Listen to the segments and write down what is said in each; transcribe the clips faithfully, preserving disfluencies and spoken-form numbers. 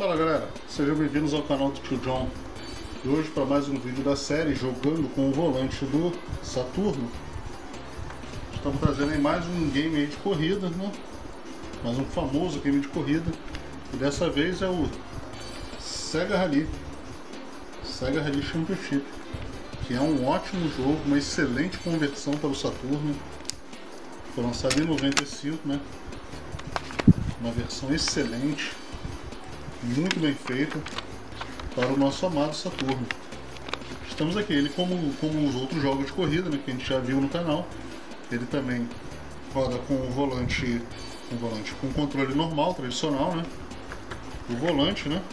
Fala galera, sejam bem-vindos ao canal do Tio John. E hoje para mais um vídeo da série jogando com o volante do Saturno. Estamos trazendo aí mais um game aí de corrida, né? Mais um famoso game de corrida. E dessa vez é o Sega Rally Sega Rally Championship, que é um ótimo jogo, uma excelente conversão para o Saturno. Foi lançado em noventa e cinco, né? Uma versão excelente, muito bem feita para o nosso amado Saturno. Estamos aqui, ele como, como os outros jogos de corrida, né, que a gente já viu no canal, ele também roda com o volante, com o volante com controle normal, tradicional, né? O volante, né?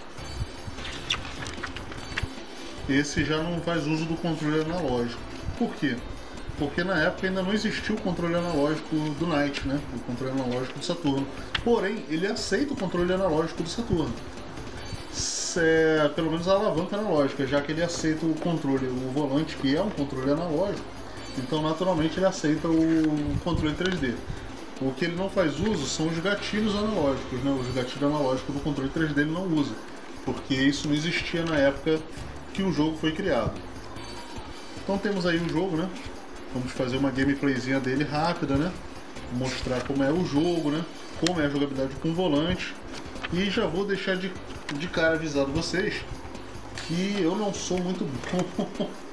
Esse já não faz uso do controle analógico. Por quê? Porque na época ainda não existia o controle analógico do Knight, né? O controle analógico do Saturno. Porém, ele aceita o controle analógico do Saturno. É, pelo menos a alavanca analógica, já que ele aceita o controle, o volante, que é um controle analógico, então naturalmente ele aceita o controle três D. O que ele não faz uso são os gatilhos analógicos, né? Os gatilhos analógicos do controle três D ele não usa, porque isso não existia na época que o jogo foi criado. Então temos aí o jogo, né? Vamos fazer uma gameplayzinha dele rápida, né? Mostrar como é o jogo, né? Como é a jogabilidade com o volante. E já vou deixar de, de cara avisado vocês que eu não sou muito bom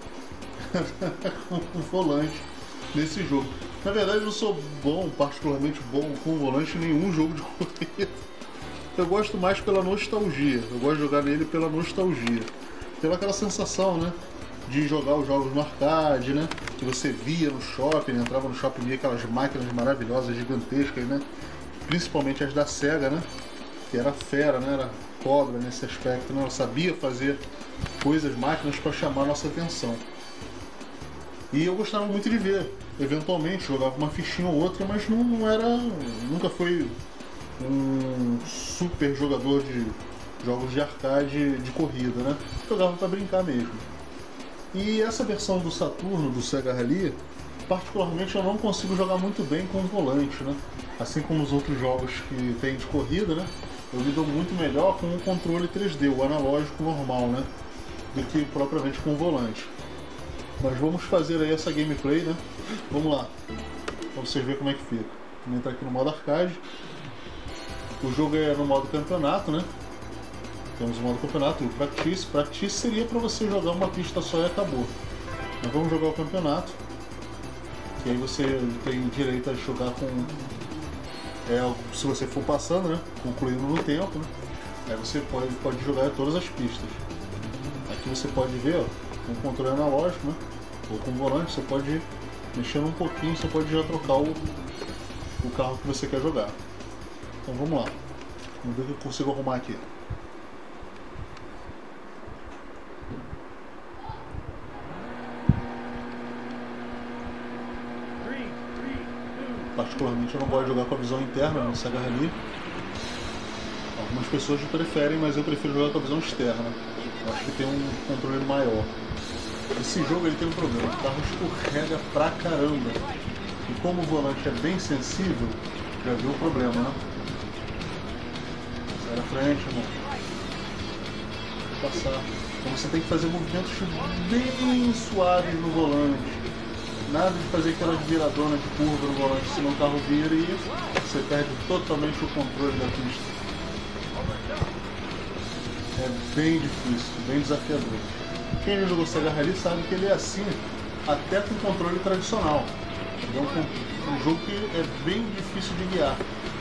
com o volante nesse jogo. Na verdade, eu não sou bom, particularmente bom com o volante em nenhum jogo de corrida. Eu gosto mais pela nostalgia. Eu gosto de jogar nele pela nostalgia. Pela aquela sensação, né? De jogar os jogos no arcade, né? Que você via no shopping, entrava no shopping e via aquelas máquinas maravilhosas, gigantescas, né? Principalmente as da Sega, né? Que era fera, né? Era cobra nesse aspecto, né? Ela sabia fazer coisas, máquinas para chamar a nossa atenção. E eu gostava muito de ver. Eventualmente jogava uma fichinha ou outra, mas não, não era... Nunca foi um super jogador de jogos de arcade de corrida, né? Jogava para brincar mesmo. E essa versão do Saturno, do Sega Rally, particularmente eu não consigo jogar muito bem com o volante, né? Assim como os outros jogos que tem de corrida, né? Eu me dou muito melhor com o controle três D, o analógico normal, né? Do que propriamente com o volante. Mas vamos fazer aí essa gameplay, né? Vamos lá, pra vocês verem como é que fica. Vamos entrar aqui no modo arcade. O jogo é no modo campeonato, né? Temos o modo campeonato e o practice. Practice seria para você jogar uma pista só e acabou. Mas vamos jogar o campeonato. Que aí você tem direito a jogar com... É, se você for passando, né? Concluindo no tempo, né? Aí você pode, pode jogar todas as pistas. Aqui você pode ver, ó, com o controle analógico, né? Ou com o volante, você pode ir mexendo um pouquinho, você pode já trocar o, o carro que você quer jogar. Então vamos lá. Vamos ver o que eu consigo arrumar aqui. Particularmente eu não gosto de jogar com a visão interna no Sega Rally. Algumas pessoas preferem, mas eu prefiro jogar com a visão externa. Eu acho que tem um controle maior. Esse jogo ele tem um problema, o carro escorrega pra caramba. E como o volante é bem sensível, já viu o problema, né? Sai da frente, irmão. Vou passar. Então você tem que fazer movimentos bem suaves no volante. Nada de fazer aquelas viradonas de curva no volante, senão o carro vira e você perde totalmente o controle da pista. É bem difícil, bem desafiador. Quem já jogou Sega Rally sabe que ele é assim, até com controle tradicional. É um, um jogo que é bem difícil de guiar.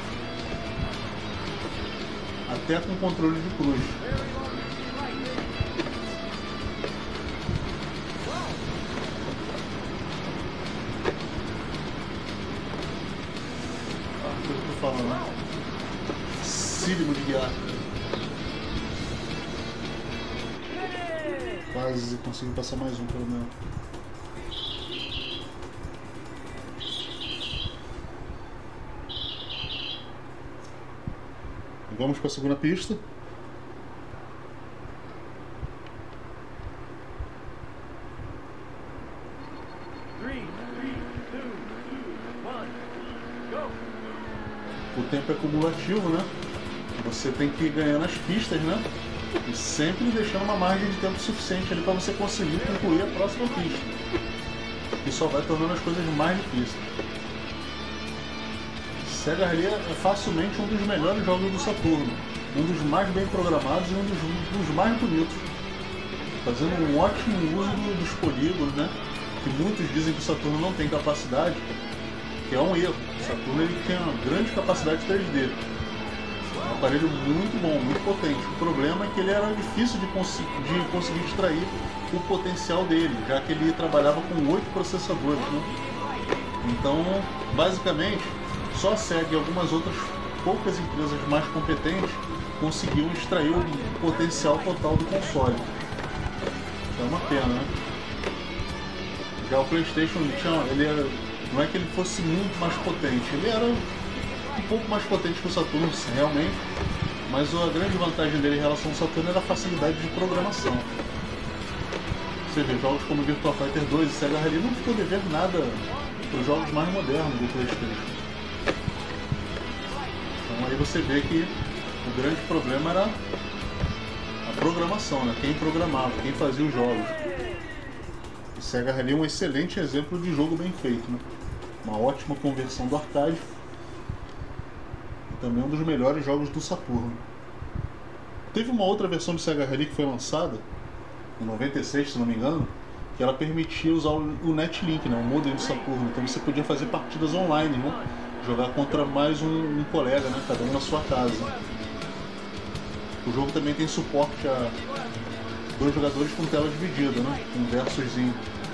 Até com controle de cruz. Falando, sílimo de guiar. Quase consegui passar mais um pelo menos. Vamos para a segunda pista. O tempo é cumulativo, né? você tem que ir ganhando as pistas, né? E sempre deixando uma margem de tempo suficiente ali para você conseguir concluir a próxima pista. Que só vai tornando as coisas mais difíceis. Sega Rally é facilmente um dos melhores jogos do Saturno. Um dos mais bem programados e um dos, dos mais bonitos. Fazendo um ótimo uso do, dos polígonos, né? Que muitos dizem que o Saturno não tem capacidade, que é um erro. O Saturno ele tem uma grande capacidade três D. É um aparelho muito bom, muito potente. O problema é que ele era difícil de, cons de conseguir extrair o potencial dele, já que ele trabalhava com oito processadores, né? Então, basicamente, só a Sega e algumas outras poucas empresas mais competentes conseguiam extrair o potencial total do console. É uma pena, né? Já o PlayStation ele era, não é que ele fosse muito mais potente, ele era um pouco mais potente que o Saturno, realmente, mas a grande vantagem dele em relação ao Saturno era a facilidade de programação. Você vê, jogos como Virtua Fighter dois e Sega Rally não ficou devendo nada para os jogos mais modernos do PlayStation. Então aí você vê que o grande problema era a programação, né? Quem programava, quem fazia os jogos. O Sega Rally é um excelente exemplo de jogo bem feito, né? Uma ótima conversão do arcade e também um dos melhores jogos do Saturno. Teve uma outra versão do Sega Rally que foi lançada em noventa e seis, se não me engano, que ela permitia usar o Netlink, né? O modem do Saturno. Então você podia fazer partidas online, né? Jogar contra mais um, um colega, né? Cada um na sua casa. O jogo também tem suporte a dois jogadores com tela dividida, né? Um versuszinho.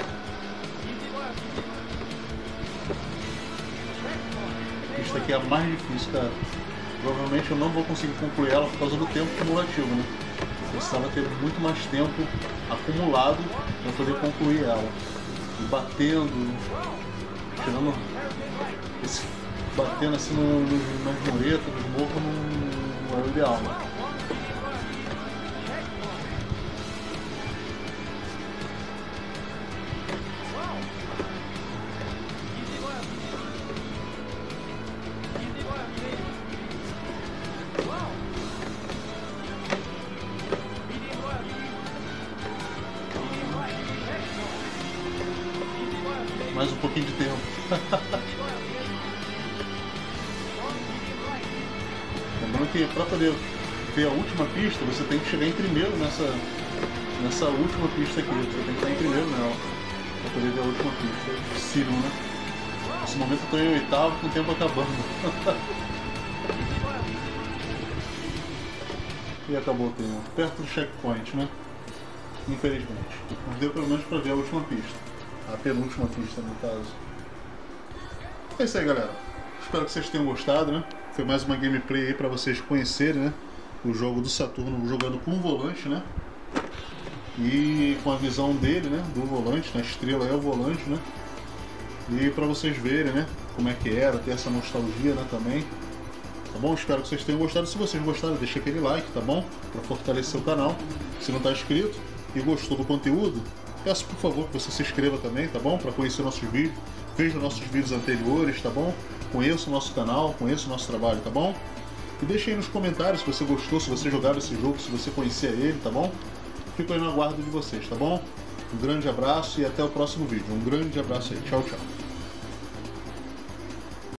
Isso aqui é a mais difícil, cara. Provavelmente eu não vou conseguir concluir ela por causa do tempo cumulativo, né? Eu precisava ter muito mais tempo acumulado para poder concluir ela. E batendo, tirando esse, batendo assim no, no, nas muretas, nos morros, não, não era o ideal, né? Mais um pouquinho de tempo. Lembrando que para poder ver a última pista, você tem que chegar em primeiro nessa, nessa última pista aqui. Você tem que estar em primeiro nela para poder ver a última pista. É possível, né? Nesse momento eu estou em oitavo com o tempo acabando. E acabou o tempo. Perto do checkpoint, né? Infelizmente. Mas deu pelo menos para ver a última pista. A penúltima pista, no caso. É isso aí, galera. Espero que vocês tenham gostado, né? Foi mais uma gameplay aí pra vocês conhecerem, né? O jogo do Saturno jogando com o volante, né? E com a visão dele, né? Do volante, né? A estrela é o volante, né? E pra vocês verem, né? Como é que era, ter essa nostalgia, né? Também. Tá bom? Espero que vocês tenham gostado. Se vocês gostaram, deixa aquele like, tá bom? Pra fortalecer o canal. Se não tá inscrito e gostou do conteúdo, peço por favor que você se inscreva também, tá bom? Para conhecer nossos vídeos, veja nossos vídeos anteriores, tá bom? Conheça o nosso canal, conheça o nosso trabalho, tá bom? E deixe aí nos comentários se você gostou, se você jogava esse jogo, se você conhecia ele, tá bom? Fico aí no aguardo de vocês, tá bom? Um grande abraço e até o próximo vídeo. Um grande abraço aí. Tchau, tchau.